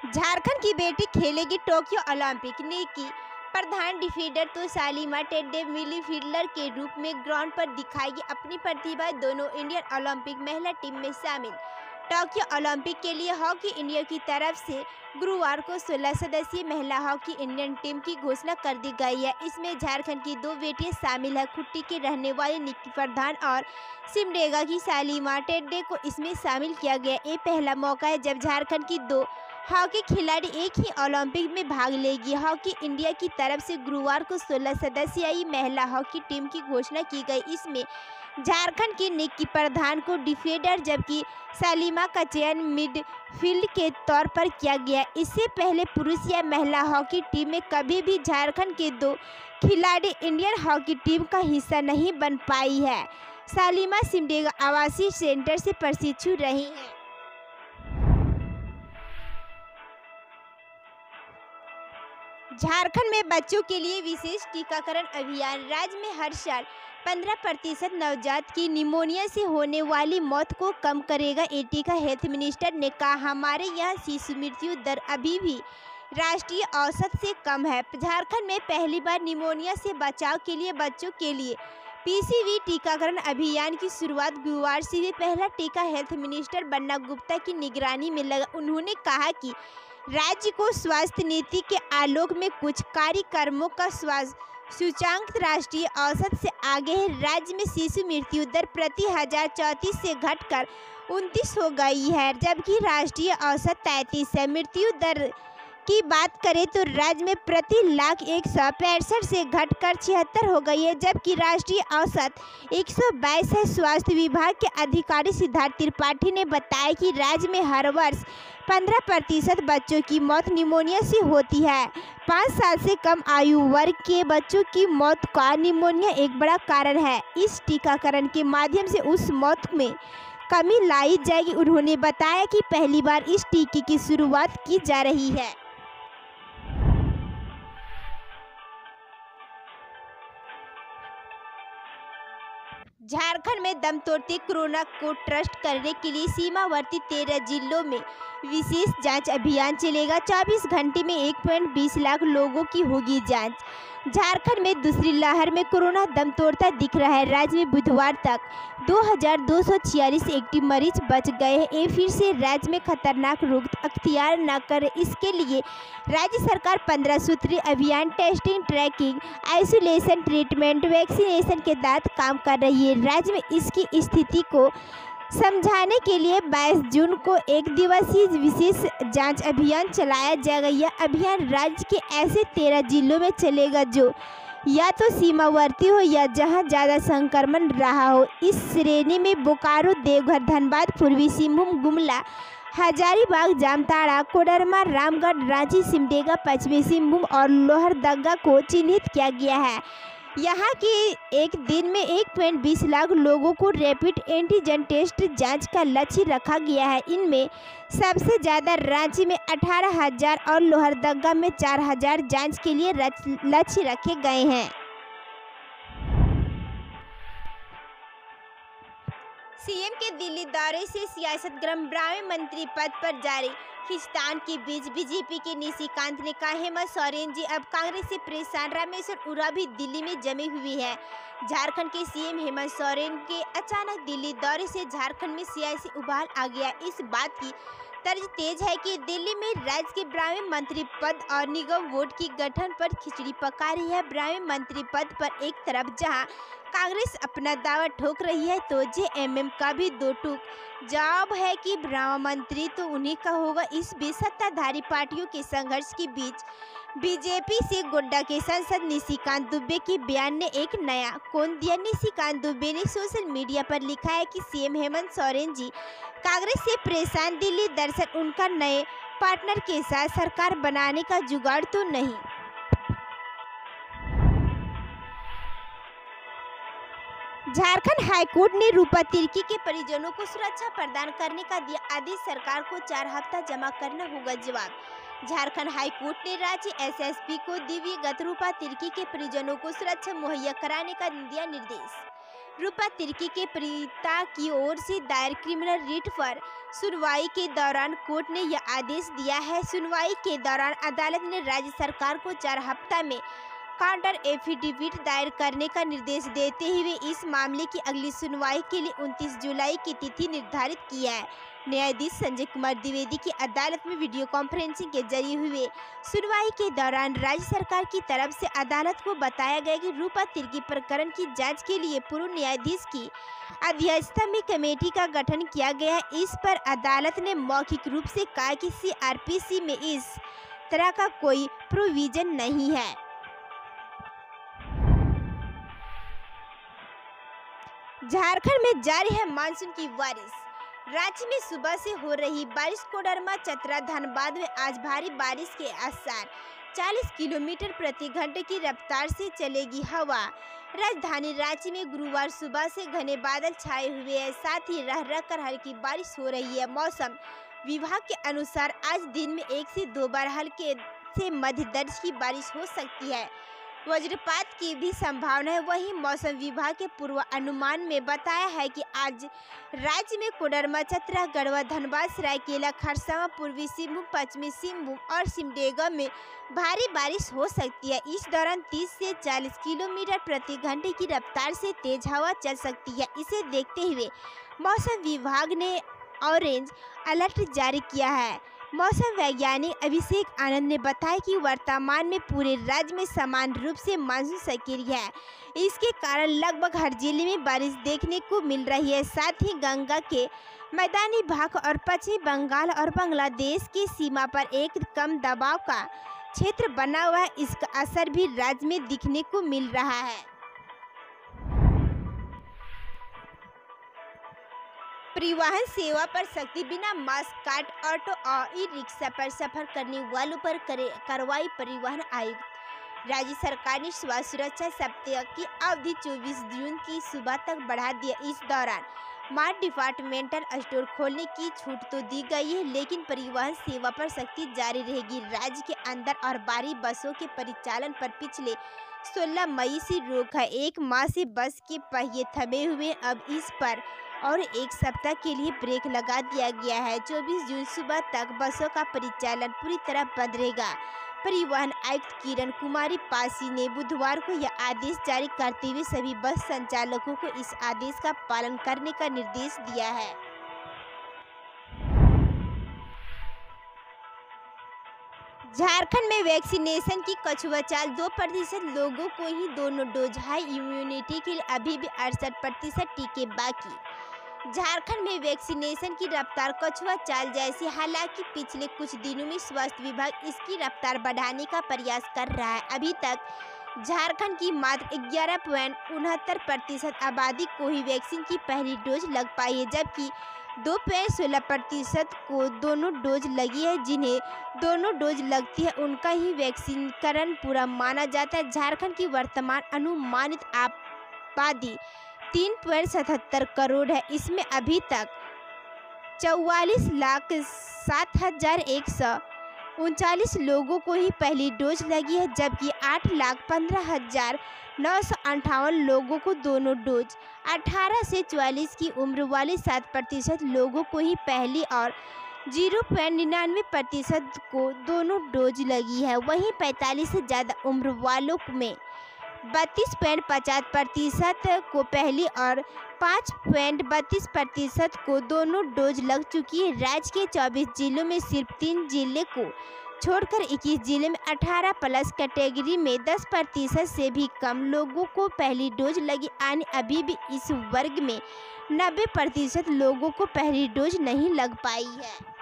झारखंड की बेटी खेलेगी Tokyo Olympic. Nikki Pradhan defender तो सालिमा टेंडे मिडफील्डर के रूप में ग्राउंड पर दिखाएगी अपनी प्रतिभा। दोनों इंडियन ओलंपिक महिला टीम में शामिल। टोक्यो ओलंपिक के लिए हॉकी इंडिया की तरफ से गुरुवार को 16 सदस्यीय महिला हॉकी इंडियन टीम की घोषणा कर दी गई है। इसमें झारखंड की 2 बेटियां शामिल हैं। खुट्टी के रहने वाली निकी प्रधान और सिमडेगा की सालिमा टेंडे को इसमें शामिल किया गया। ये पहला मौका है जब झारखंड की 2 हॉकी खिलाड़ी एक ही ओलंपिक में भाग लेगी। हॉकी इंडिया की तरफ से गुरुवार को 16 सदस्यीय महिला हॉकी टीम की घोषणा की गई। इसमें झारखंड की निकी प्रधान को डिफेंडर जबकि सालिमा का चयन मिडफील्ड के तौर पर किया गया। इससे पहले पुरुष या महिला हॉकी टीम में कभी भी झारखंड के 2 खिलाड़ी इंडियन हॉकी टीम का हिस्सा नहीं बन पाई है। सालिमा सिमडेगा आवासीय सेंटर से प्रशिक्षु रही हैं। झारखंड में बच्चों के लिए विशेष टीकाकरण अभियान। राज्य में हर साल 15% नवजात की निमोनिया से होने वाली मौत को कम करेगा ये टीका। हेल्थ मिनिस्टर ने कहा, हमारे यहाँ शिशु मृत्यु दर अभी भी राष्ट्रीय औसत से कम है। झारखंड में पहली बार निमोनिया से बचाव के लिए बच्चों के लिए पीसीवी टीकाकरण अभियान की शुरुआत गुरुवार से हुई। पहला टीका हेल्थ मिनिस्टर बन्ना गुप्ता की निगरानी में लगा। उन्होंने कहा कि राज्य को स्वास्थ्य नीति के आलोक में कुछ कार्यक्रमों का सूचांक राष्ट्रीय औसत से आगे है। राज्य में शिशु मृत्यु दर प्रति 1034 से घटकर 29 हो गई है, जबकि राष्ट्रीय औसत 33 है। मृत्यु दर की बात करें तो राज्य में प्रति लाख 165 से घटकर 76 हो गई है, जबकि राष्ट्रीय औसत 122 है। स्वास्थ्य विभाग के अधिकारी सिद्धार्थ त्रिपाठी ने बताया कि राज्य में हर वर्ष 15% बच्चों की मौत निमोनिया से होती है। 5 साल से कम आयु वर्ग के बच्चों की मौत का निमोनिया एक बड़ा कारण है। इस टीकाकरण के माध्यम से उस मौत में कमी लाई जाएगी। उन्होंने बताया कि पहली बार इस टीके की शुरुआत की जा रही है। झारखंड में दम तोड़ते कोरोना को ट्रस्ट करने के लिए सीमावर्ती 13 जिलों में विशेष जांच अभियान चलेगा। 24 घंटे में 1.20 लाख लोगों की होगी जांच। झारखंड में दूसरी लहर में कोरोना दम तोड़ता दिख रहा है। राज्य में बुधवार तक 2246 एक्टिव मरीज बच गए हैं। ये फिर से राज्य में खतरनाक रोग अख्तियार न करे, इसके लिए राज्य सरकार 15 सूत्रीय अभियान testing, tracking, isolation, treatment, vaccination के तहत काम कर रही है। राज्य में इसकी स्थिति को समझाने के लिए 22 जून को एक दिवसीय विशेष जांच अभियान चलाया जाएगा। यह अभियान राज्य के ऐसे 13 जिलों में चलेगा जो या तो सीमावर्ती हो या जहां ज़्यादा संक्रमण रहा हो। इस श्रेणी में बोकारो, देवघर, धनबाद, पूर्वी सिंहभूम, गुमला, हजारीबाग, जामताड़ा, कोडरमा, रामगढ़, रांची, सिमडेगा, पश्चिमी सिंहभूम और लोहरदगा को चिन्हित किया गया है। यहाँ की एक दिन में 1.20 लाख लोगों को रैपिड एंटीजन टेस्ट जांच का लक्ष्य रखा गया है। इनमें सबसे ज़्यादा रांची में 18,000 और लोहरदगा में 4,000 जांच के लिए लक्ष्य रखे गए हैं। सीएम के दिल्ली दौरे से सियासत गर्म। ग्रामीण मंत्री पद पर जारी खींचतान के बीच बीजेपी के निशिकांत ने कहा, हेमंत सोरेन जी अब कांग्रेस से परेशान। रामेश्वर उरा भी दिल्ली में जमी हुई है। झारखंड के सीएम हेमंत सोरेन के अचानक दिल्ली दौरे से झारखंड में सियासी उबाल आ गया। इस बात की तर्ज तेज है कि दिल्ली में राज्य के ग्रामीण मंत्री पद और निगम बोर्ड की गठन पर खिचड़ी पका रही है। ग्रामीण मंत्री पद पर एक तरफ जहां कांग्रेस अपना दावा ठोक रही है, तो जेएमएम का भी 2 टूक जवाब है कि ग्राम मंत्री तो उन्हीं का होगा। इस बीच सत्ताधारी पार्टियों के संघर्ष के बीच बीजेपी से गोड्डा के सांसद निशिकांत दुबे के बयान ने एक नया कोण दिया। निशिकांत दुबे ने सोशल मीडिया पर लिखा है कि सीएम हेमंत सोरेन जी कांग्रेस से परेशान। दिल्ली दरअसल उनका नए पार्टनर के साथ सरकार बनाने का जुगाड़ तो नहीं। झारखंड हाईकोर्ट ने रूपा तिर्की के परिजनों को सुरक्षा प्रदान करने का दिया आदेश। सरकार को 4 हफ्ता जमा करना होगा जवाब। झारखंड हाईकोर्ट ने राज्य एसएसपी को दिवंगत रूपा तिर्की के परिजनों को सुरक्षा मुहैया कराने का दिया निर्देश। रूपा तिर्की के पीड़िता की ओर से दायर क्रिमिनल रिट पर सुनवाई के दौरान कोर्ट ने यह आदेश दिया है। सुनवाई के दौरान अदालत ने राज्य सरकार को 4 हफ्ता में काउंटर एफिडेविट दायर करने का निर्देश देते हुए इस मामले की अगली सुनवाई के लिए 29 जुलाई की तिथि निर्धारित की है। न्यायाधीश संजय कुमार द्विवेदी की अदालत में वीडियो कॉन्फ्रेंसिंग के जरिए हुए सुनवाई के दौरान राज्य सरकार की तरफ से अदालत को बताया गया कि रूपा तिर्की प्रकरण की जांच के लिए पूर्व न्यायाधीश की अध्यक्षता में कमेटी का गठन किया गया है। इस पर अदालत ने मौखिक रूप से कहा कि CRPC में इस तरह का कोई प्रोविजन नहीं है। झारखंड में जारी है मानसून की बारिश। रांची में सुबह से हो रही बारिश, कोडरमा, चतरा, धनबाद में आज भारी बारिश के आसार। 40 किलोमीटर प्रति घंटे की रफ्तार से चलेगी हवा। राजधानी रांची में गुरुवार सुबह से घने बादल छाए हुए हैं, साथ ही रह रह कर हल्की बारिश हो रही है। मौसम विभाग के अनुसार आज दिन में 1 से 2 बार हल्के से मध्य दर्ज की बारिश हो सकती है। वज्रपात की भी संभावना है। वहीं मौसम विभाग के पूर्व अनुमान में बताया है कि आज राज्य में कोडरमा, चतरा, गढ़वा, धनबाद, सरायकेला, खरसावां, पूर्वी सिंहभूम, पश्चिमी सिंहभूम और सिमडेगा में भारी बारिश हो सकती है। इस दौरान 30 से 40 किलोमीटर प्रति घंटे की रफ्तार से तेज हवा चल सकती है। इसे देखते हुए मौसम विभाग ने ऑरेंज अलर्ट जारी किया है। मौसम वैज्ञानिक अभिषेक आनंद ने बताया कि वर्तमान में पूरे राज्य में समान रूप से मानसून सक्रिय है। इसके कारण लगभग हर जिले में बारिश देखने को मिल रही है। साथ ही गंगा के मैदानी भाग और पश्चिमी बंगाल और बांग्लादेश की सीमा पर एक कम दबाव का क्षेत्र बना हुआ है। इसका असर भी राज्य में दिखने को मिल रहा है। परिवहन सेवा पर सख्ती, बिना मास्क कार्ड ऑटो और ई रिक्शा पर सफर करने वालों पर कार्रवाई। परिवहन आयुक्त राज्य सरकार ने स्वास्थ्य सुरक्षा सप्ताह की अवधि 24 जून की सुबह तक बढ़ा दिया। इस दौरान मार्ट डिपार्टमेंटल स्टोर खोलने की छूट तो दी गई है, लेकिन परिवहन सेवा पर सख्ती जारी रहेगी। राज्य के अंदर और बाहरी बसों के परिचालन पर पिछले 16 मई से रोक है। 1 माह से बस के पहिए थमे हुए, अब इस पर और 1 सप्ताह के लिए ब्रेक लगा दिया गया है। 24 जून सुबह तक बसों का परिचालन पूरी तरह बंद रहेगा। परिवहन आयुक्त किरण कुमारी पासी ने बुधवार को यह आदेश जारी करते हुए सभी बस संचालकों को इस आदेश का पालन करने का निर्देश दिया है। झारखंड में वैक्सीनेशन की कछुआ चाल, 2% लोगों को ही दोनों डोज। हाई इम्यूनिटी के लिए अभी भी 68% टीके बाकी। झारखंड में वैक्सीनेशन की रफ्तार कछुआ चाल जैसी, हालांकि पिछले कुछ दिनों में स्वास्थ्य विभाग इसकी रफ्तार बढ़ाने का प्रयास कर रहा है। अभी तक झारखंड की मात्र 11.69% आबादी को ही वैक्सीन की पहली डोज लग पाई है, जबकि 2.16% को दोनों डोज लगी है। जिन्हें दोनों डोज लगती है उनका ही वैक्सीकरण पूरा माना जाता है। झारखंड की वर्तमान अनुमानित आबादी 3.77 करोड़ है। इसमें अभी तक 44,07,139 लोगों को ही पहली डोज लगी है, जबकि 8,15,958 लोगों को दोनों डोज। 18 से 44 की उम्र वाले 7% लोगों को ही पहली और 0.99% को दोनों डोज लगी है। वहीं 45 से ज़्यादा उम्र वालों में 32.50% को पहली और 5.32% को दोनों डोज लग चुकी है। राज्य के 24 जिलों में सिर्फ 3 जिले को छोड़कर 21 जिले में 18+ कैटेगरी में 10% से भी कम लोगों को पहली डोज लगी। अभी भी इस वर्ग में 90% लोगों को पहली डोज नहीं लग पाई है।